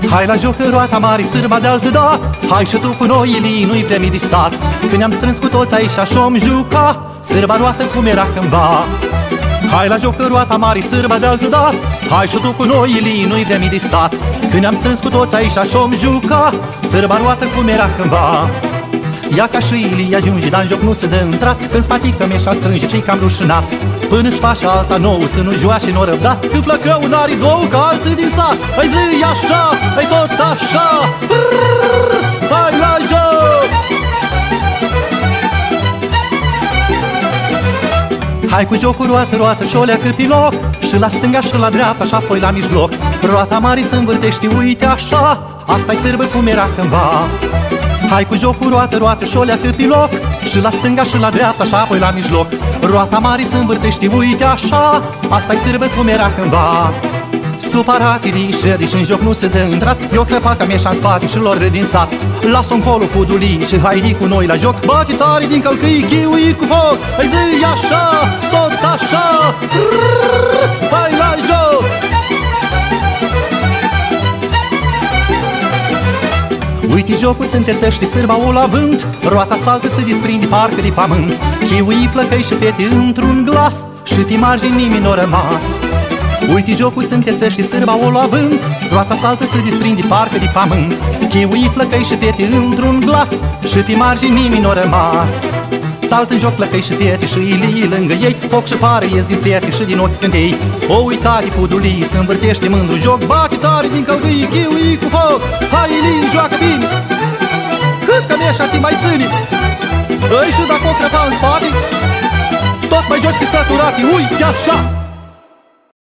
Hai la joc roata mare, sârba de altă dat. Hai și tu cu noi, Ilii, nu-i vremi de stat. Când ne-am strâns cu toți aici și-om juca, sârba roată cum era cândva. Hai la joc roata mare, sârba de altă dat. Hai și tu cu noi, Ilii, nu-i vremi de stat. Când ne-am strâns cu toți aici și-om juca, sârba roată cum era cândva. Ia ca și Ilii ajunge, dar în joc nu se dă intrat. Când spatică meșa strânge, ce-i cam rușinat. Până-și face alta nouă, să nu joace, n-o răbdat. Când flăcău n-are două ca alții din sat. Hai zi așa, hai tot așa. Hai la joc! Hai cu jocul roată, roată și o leacă pe loc. Și la stânga și la dreapta și apoi la mijloc. Roata mare se învârtește, uite așa. Asta-i sârbă cum era cândva. Hai cu jocul roată, roată și o leacă pe loc. Și la stânga și la dreapta și apoi la mijloc. Roata mare se învârtește, uite așa. Asta-i sârbă cum era cândva. Supărat irișeri și în joc nu se dă intrat. Eu crăpaca meșa în spate și lor din sat. Las-o încolo fudulii și haidi cu noi la joc. Bate tare din călcâi, chiui cu foc. Hai zi așa, tot așa. Hai la joc! Uite jocul se întețește, sârba o la vânt. Roata saltă se desprinde parcă de pământ. Chiui, flăcăi și fete într-un glas. Și pe margini nimeni n-o rămas. Uite jocul se întețește, sârba o la vânt. Roata saltă se desprinde parcă de pământ. Chiui, flăcăi și fete într-un glas. Și pe margini nimeni n-o rămas. Saltă în joc flăcăi și fete și Ilii lângă ei. Foc și pare ies din spete și din ochi scântei. O uitare fudulii se învârtește mândru joc. Bate tare din călcâi, chiui cu foc. Hai Ilii, joacă bine! Cât că meșa te mai ține. Îi și dacă o crăpa în spate, tot mai joci pe săturate, uite așa!